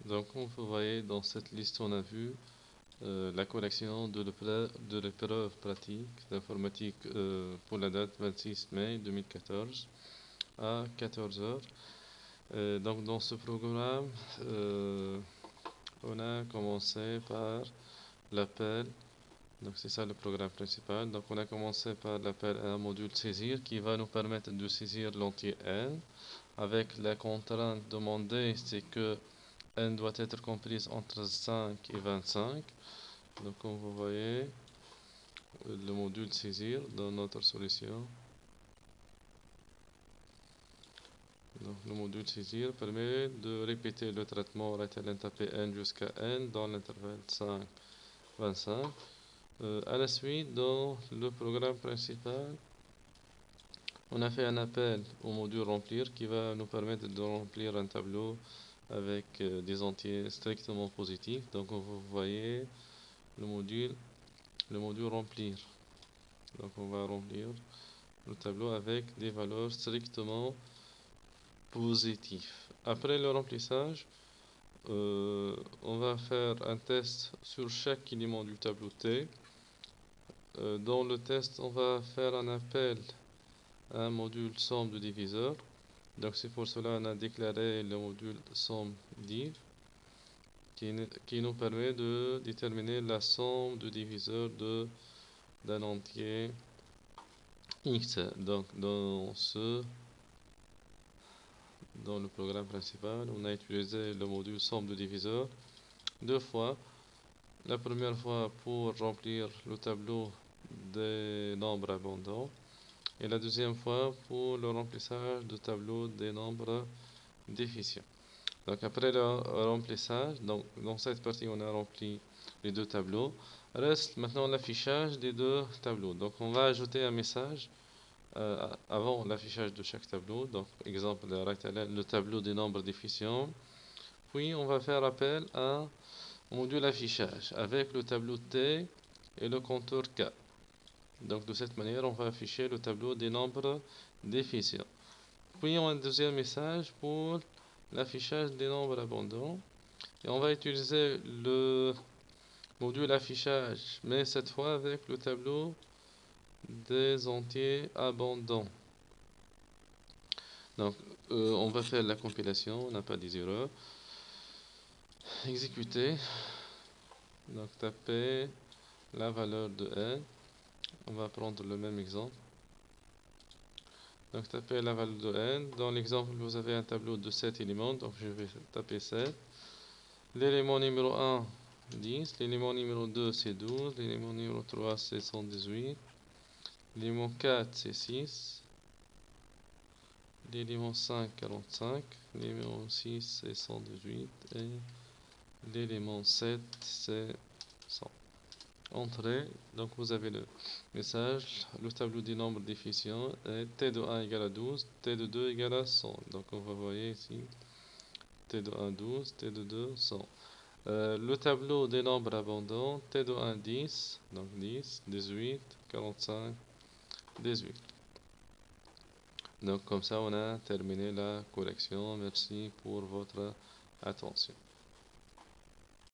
Donc, comme vous voyez, dans cette liste, on a vu la correction de l'épreuve pratique d'informatique pour la date 26 mai 2014 à 14 heures. Donc, dans ce programme, on a commencé par l'appel. Donc, c'est ça le programme principal. Donc, on a commencé par l'appel à un module saisir qui va nous permettre de saisir l'entier n avec la contrainte demandée, c'est que n doit être comprise entre 5 et 25. Donc, comme vous voyez, le module saisir dans notre solution. Donc, le module saisir permet de répéter le traitement reteln taper n jusqu'à n dans l'intervalle 5-25. À la suite, dans le programme principal, on a fait un appel au module remplir qui va nous permettre de remplir un tableau avec des entiers strictement positifs. Donc, vous voyez le module remplir. Donc, on va remplir le tableau avec des valeurs strictement positives. Après le remplissage, on va faire un test sur chaque élément du tableau T. Dans le test, on va faire un appel à un module somme de diviseur. Donc c'est pour cela qu'on a déclaré le module somme div qui nous permet de déterminer la somme de diviseurs d'un entier x. Donc dans le programme principal, on a utilisé le module somme de diviseur deux fois. La première fois pour remplir le tableau des nombres abondants et la deuxième fois pour le remplissage du tableau des nombres déficients. Donc après le remplissage, donc dans cette partie on a rempli les deux tableaux. Reste maintenant l'affichage des deux tableaux. Donc on va ajouter un message avant l'affichage de chaque tableau. Donc exemple le tableau des nombres déficients. Puis on va faire appel au module affichage avec le tableau T et le contour K. Donc de cette manière on va afficher le tableau des nombres déficients. Puis on a un deuxième message pour l'affichage des nombres abondants. Et on va utiliser le module affichage, mais cette fois avec le tableau des entiers abondants. Donc, on va faire la compilation, on n'a pas des erreurs. Exécuter. Donc, taper la valeur de n. On va prendre le même exemple. Donc, taper la valeur de n. Dans l'exemple, vous avez un tableau de 7 éléments. Donc, je vais taper 7. L'élément numéro 1, 10. L'élément numéro 2, c'est 12. L'élément numéro 3, c'est 118. L'élément 4, c'est 6. L'élément 5, 45. L'élément 6, c'est 118. Et l'élément 7, c'est 100. Entrée. Donc vous avez le message. Le tableau des nombres déficients est T de 1 égale à 12. T de 2 égale à 100. Donc on va voir ici. T de 1, 12. T de 2, 100. Le tableau des nombres abondants, T de 1, 10, donc 10, 18, 45, 18. Donc comme ça, on a terminé la correction. Merci pour votre attention.